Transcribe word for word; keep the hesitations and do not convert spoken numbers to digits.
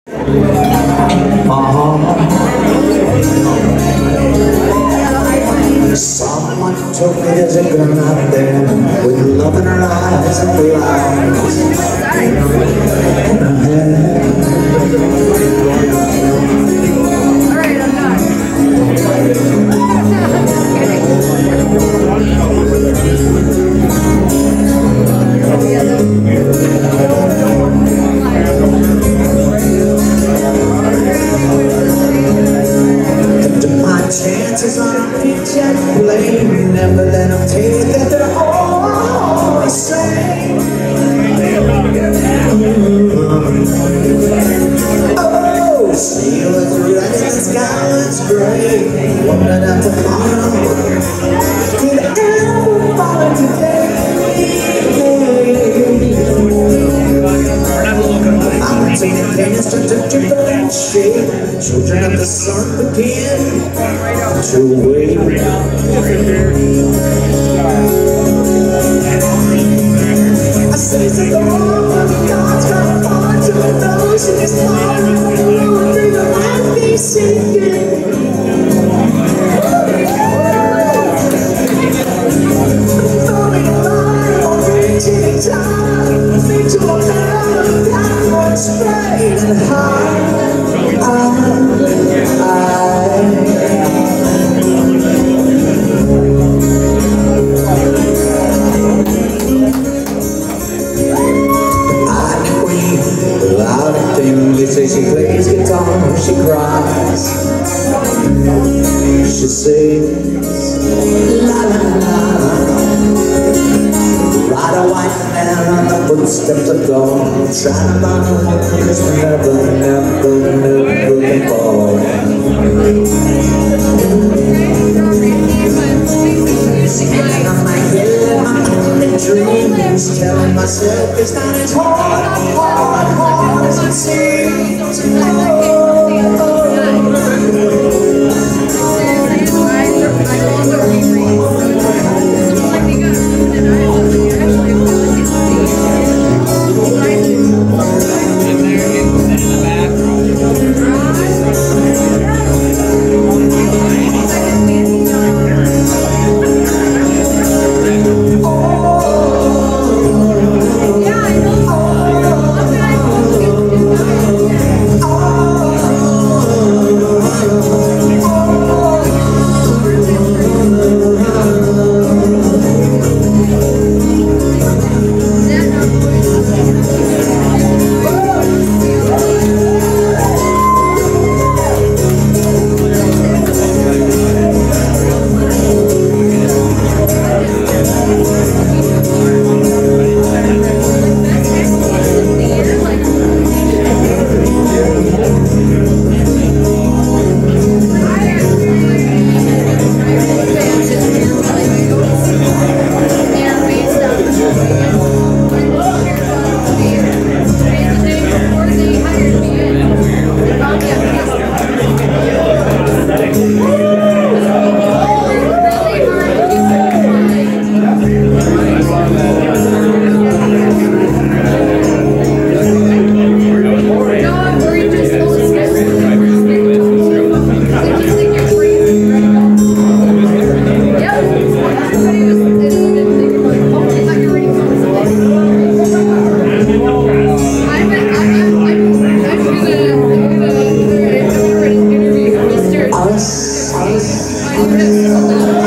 Someone told me there's a girl out there with love in her eyes and flowers in her hair. Alright, I'm done. Chances are I'm jet blame. Never let them tell you that they're all the same. Oh, see what's red in the sky is gray. Wondering at tomorrow could ever follow today. I'm taking pains to differentiate. Children of the sun begin to wait. I say to the Lord, God's got far to the ocean is far and through the light be sinking. Falling alive on reaching time, think to a power that was straight and high. I, I They say she plays guitar, she cries, she sings, la la la. Ride a white man on the footsteps of gold, try to find a woman who's never, never, never before. Singing on my head, my only dreams, telling myself it's not as hard, hard, hard as it seems. Oh, oh, Yes.